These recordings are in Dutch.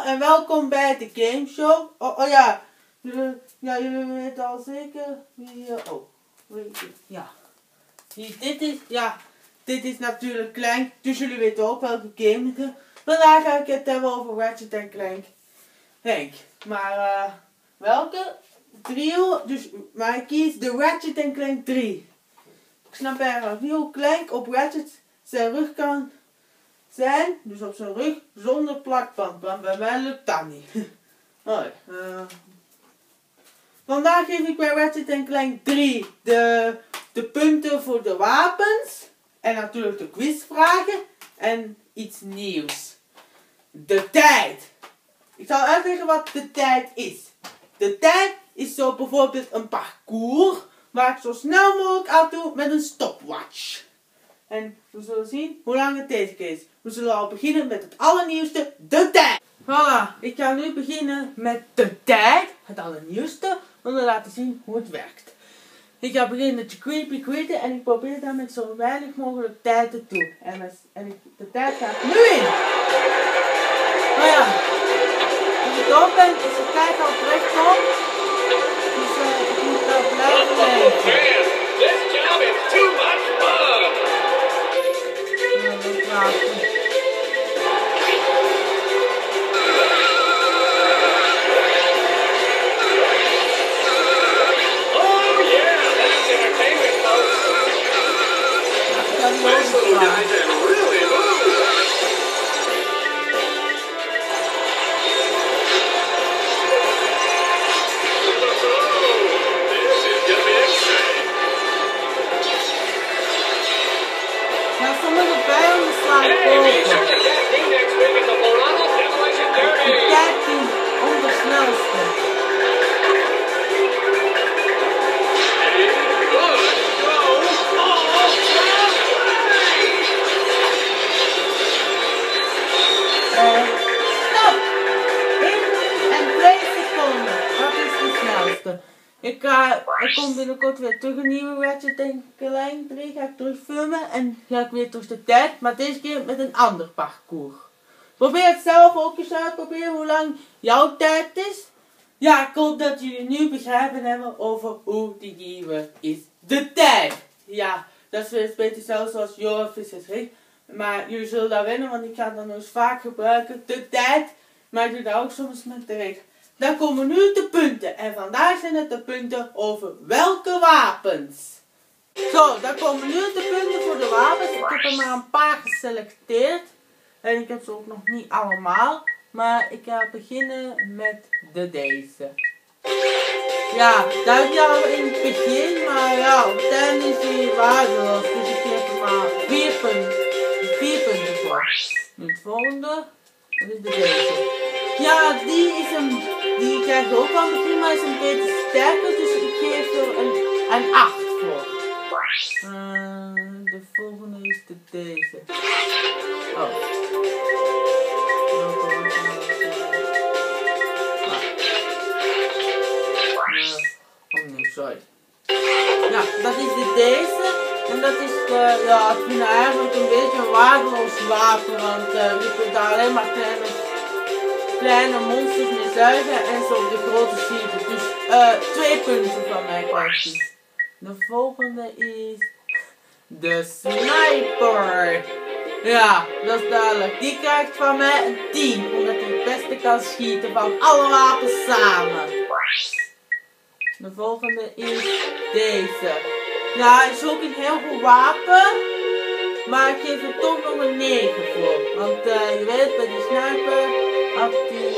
en welkom bij de Gameshow. Oh ja, jullie weten al zeker wie... ja. Dit is natuurlijk Clank, dus jullie weten ook welke game het is. Vandaag ga ik het hebben over Ratchet & Clank. Henk, maar welke? Trio, maar ik kies de Ratchet & Clank 3. Ik snap eigenlijk niet hoe Clank op Ratchet zijn rug kan zijn, dus op zijn rug zonder plakband, want bij mij lukt dat niet. Vandaag geef ik bij Ratchet & Clank 3 de punten voor de wapens en natuurlijk de quizvragen en iets nieuws. De tijd. Ik zal uitleggen wat de tijd is. De tijd is zo bijvoorbeeld een parcours waar ik zo snel mogelijk aan doe met een stopwatch. En we zullen zien hoe lang het deze keer is. We zullen al beginnen met het allernieuwste, de tijd. Voilà, ik ga nu beginnen met de tijd, het allernieuwste, om te laten zien hoe het werkt. Ik ga beginnen met Creepy Quitten en ik probeer dat met zo weinig mogelijk tijd te doen. En de tijd gaat nu in. Nou ja, als ik dood ben, is de tijd al terechtkomt. Dus ik moet wel blijven leven. This job is too much fun! Oh yeah, that's entertainment, folks. Nice little guy that really moves. This is gonna be exciting. Ja, sommige vijanden slaan Hey, be sure open. to tag me next week at the Morano Demolition De Derby. tijd is om de snelste. And good go all the way. Stop! 1 en 2 seconden. Dat is de snelste. Ik kom binnenkort weer terug een nieuwe Ratchet & Clank 3. Ga ik terug filmen en ga ik weer terug de tijd. Maar deze keer met een ander parcours. Probeer het zelf ook eens uit. Probeer hoe lang jouw tijd is. Ja, ik hoop dat jullie nu begrijpen hebben over hoe die nieuwe is. De tijd. Ja, dat is weer beter zelfs zoals Joris is gezegd. Maar jullie zullen dat wennen, want ik ga dat nog eens vaak gebruiken. De tijd. Maar ik doe dat ook soms met de weg. Dan komen nu de punten. En vandaag zijn het de punten over welke wapens. Zo, dan komen nu de punten voor de wapens. Ik heb er maar een paar geselecteerd. En ik heb ze ook nog niet allemaal. Maar ik ga beginnen met deze. Ja, dat heb je al in het begin. Maar ja, op het einde is hij waardeloos. Dus ik geef er maar 4 punten voor. Nu het volgende. Dat is deze. Ja, die krijgt ook wel misschien, maar is een beetje sterker. Dus ik geef er een 8 voor. De volgende is deze. Oh. Oh nee, sorry. Ja, dat is deze. En dat is ja, ik vind eigenlijk een beetje een waardeloos wapen. Want je kunt daar alleen maar kleine monsters mee zuigen en zo op de grote schieten. Dus 2 punten van mij krijgt hij. De volgende is de sniper. Ja, dat is duidelijk. Die krijgt van mij een 10, omdat hij het beste kan schieten van alle wapens samen. De volgende is deze. Ja, het is ook een heel goed wapen. Maar ik geef er toch nog een 9 voor. Want je weet, bij die sniper had die...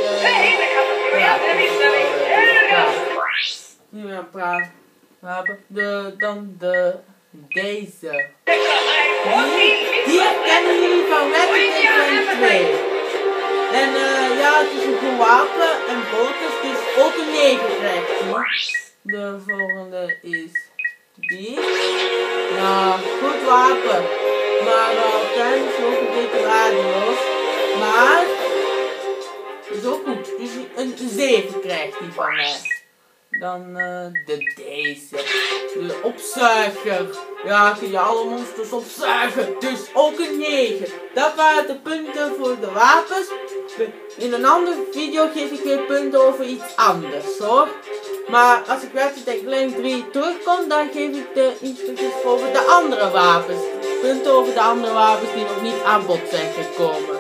Nu weer een praat. Dan deze. Die herkennen jullie van Ratchet & Clank 2. En ja, het is een goed wapen en bolkers, dus ook een 9 krijgt hij. De volgende is die. Ja, goed wapen. Maar uiteindelijk is het ook een beetje waardeloos. Maar is ook goed. Dus een 7 krijgt hij van mij. Dan deze. De opzuiger. Ja, kun je alle monsters opzuigen. Dus ook een 9. Dat waren de punten voor de wapens. In een andere video geef ik weer punten over iets anders hoor. Maar als ik Ratchet & Clank 3 terugkom, dan geef ik de instructies over de andere wapens. Punten over de andere wapens die nog niet aan bod zijn gekomen.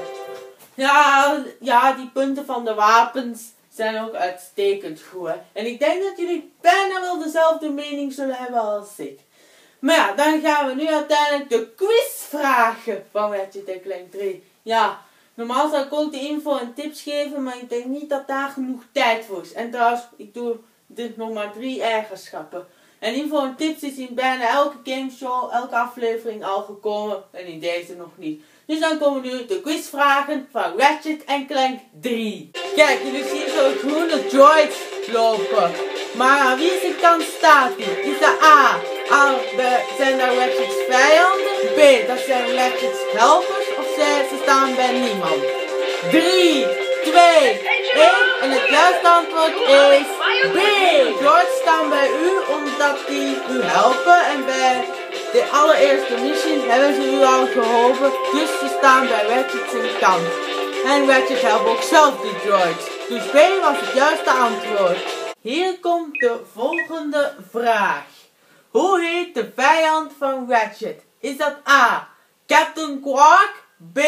Ja, die punten van de wapens zijn ook uitstekend goed. Hè? En ik denk dat jullie bijna wel dezelfde mening zullen hebben als ik. Maar ja, dan gaan we nu uiteindelijk de quizvragen van Ratchet & Clank 3. Ja, normaal zou ik ook de info en tips geven, maar ik denk niet dat daar genoeg tijd voor is. En trouwens, ik doe dit nog maar 3 eigenschappen. En info en tips is in bijna elke gameshow, elke aflevering al gekomen en in deze nog niet. Dus dan komen nu de quizvragen van Ratchet & Clank 3. Kijk, jullie zien zo'n groene droids lopen. Maar aan wie zijn kant staat die? Is dat A? Zijn dat Ratchet's vijanden? B, dat zijn Ratchet's helpers? Of ze staan bij niemand? 3, 2, 1 en het juiste antwoord is B. Droids staan bij u omdat die u helpen en bij de allereerste mission hebben ze u al geholpen, dus ze staan bij Ratchet zijn kant. En Ratchet helpt ook zelf die droids. Dus B was het juiste antwoord. Hier komt de volgende vraag. Hoe heet de vijand van Ratchet? Is dat A. Captain Quark? B.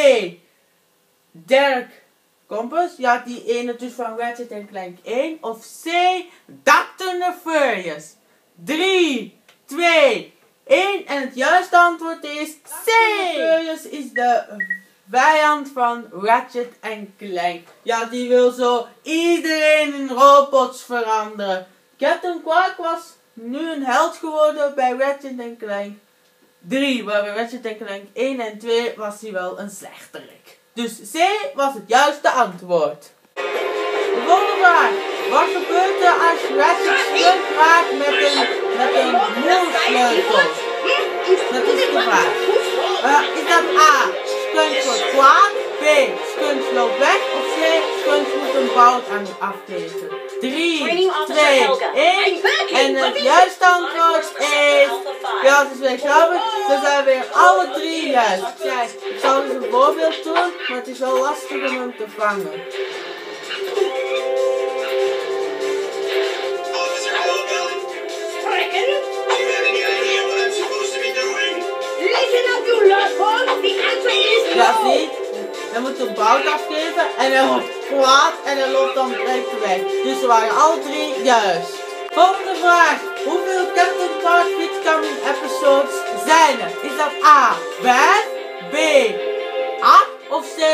Derek Compass? Ja, die ene dus van Ratchet & Clank 1. Of C. Dr. Nefarious? 3, 2, 1 en het juiste antwoord is C. Nefarious is de vijand van Ratchet & Clank. Ja, die wil zo iedereen in robots veranderen. Captain Quark was nu een held geworden bij Ratchet & Clank 3. Maar bij Ratchet & Clank 1 en 2 was hij wel een slechterik. Dus C was het juiste antwoord. De volgende vraag. Wat gebeurt er als Ratchet stuk raakt met een moersleutel? Dat is de vraag. Is dat A. Skunks wordt kwaad? B. Skunks loopt weg? Of C. Skunks moet een bout aan afgeven? 3, 2, 1 en het juiste antwoord is... Ja, het is weer grappig. Ze zijn weer alle 3 juist. Kijk, ik zal dus een voorbeeld doen, maar het is wel lastig om hem te vangen. Ja, zie. Hij moet een bout afgeven en hij wordt kwaad en hij loopt dan direct weg. Dus ze waren alle 3 juist. Volgende vraag. Hoeveel Captain Quark Fitcoming episodes zijn er? Is dat A. 5, B. 8 of C.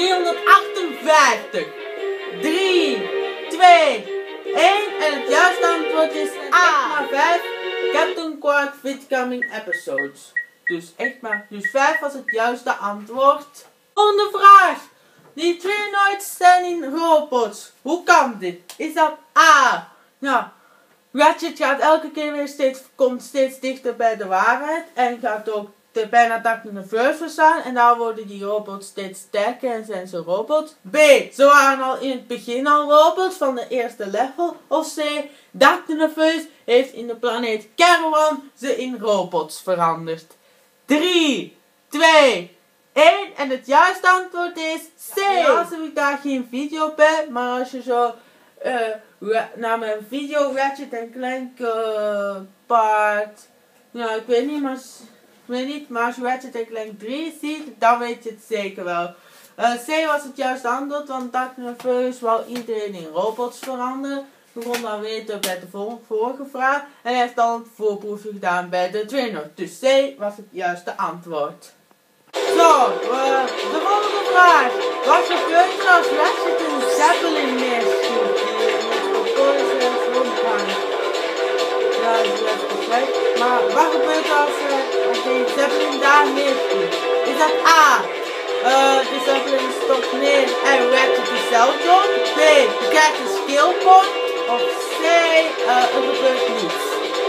358? 3, 2, 1 en het juiste antwoord is A. 5 Captain Quark Fitcoming episodes. Dus echt maar. Dus 5 was het juiste antwoord. Volgende vraag. Die Twinoids zijn in robots. Hoe kan dit? Is dat A. Nou, Ratchet gaat elke keer weer komt steeds dichter bij de waarheid. En gaat ook bijna Dr. Nefarious verstaan. En daar worden die robots steeds sterker en zijn ze robots. B. Ze waren al in het begin al robots van de eerste level. Of C. Dr. Nefarious heeft in de planeet Caravan ze in robots veranderd. 3, 2, 1 en het juiste antwoord is C. Helaas heb ik daar geen video bij, maar als je zo naar mijn video Ratchet & Clank part, nou ik weet niet, maar als je Ratchet & Clank 3 ziet, dan weet je het zeker wel. C was het juiste antwoord, want Dr. Nefarious wou iedereen in robots veranderen. We konden dan weten bij de vorige vraag. En hij heeft al een voorproefje gedaan bij de trainer. Dus C was het juiste antwoord. Zo, de volgende vraag. Wat gebeurt er als Ratchet een Zeppelin neerschiet? Die met de rondgaan. Ja, dat is even slecht. Maar wat gebeurt er als die Zeppelin daar neerschiet? Is dat A. De Zeppelin stopt neer en Ratchet is zelf dood? B. Je krijgt een skill point? Of C, er gebeurt niets.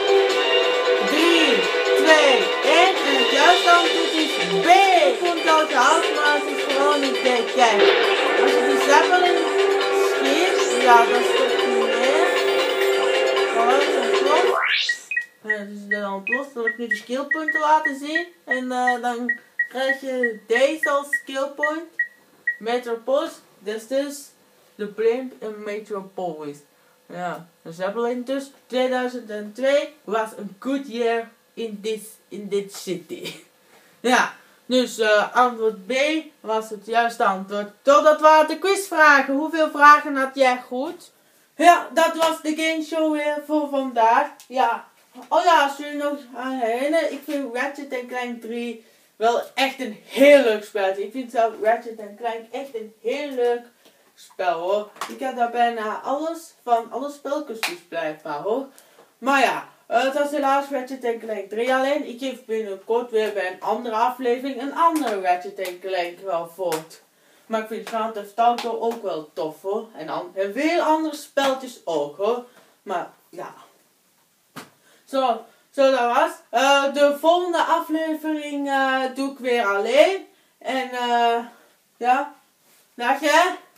3, 2, 1 en het juiste antwoord is B. Ik vond het al gehaald, maar het is gewoon niet B. Kijk, als je die Zeppelin schiet, ja, dan stopt hij neer. Oh, dat is ontploft. Dus dan ontploft, wil ik nu de skillpunten laten zien. En dan krijg je deze als skillpoint. Metropolis. This is The Blimp in Metropolis. Ja, dus Zeppelin dus 2002 was een good year in this city. Ja, dus antwoord B was het juiste antwoord. Dat waren de quizvragen. Hoeveel vragen had jij goed? Ja, dat was de gameshow weer voor vandaag. Ja, oh ja, als jullie nog aan herinneren, ik vind Ratchet & Clank 3 wel echt een heel leuk spel. Ik vind zelf Ratchet & Clank echt een heel leuk spel hoor. Ik heb daar bijna alles van alle spelletjes blijkbaar hoor. Maar ja, het was helaas Ratchet & Clank 3 alleen. Ik geef binnenkort weer bij een andere aflevering een andere Ratchet & Clank wel voort. Maar ik vind Grand Theft Auto ook wel tof hoor. En veel andere spelletjes ook hoor. Maar ja. Zo dat was. De volgende aflevering doe ik weer alleen. En ja. Dag hè.